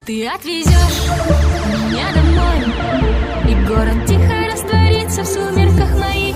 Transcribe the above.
Ты отвезешь меня домой, и город тихо растворится в сумерках моих.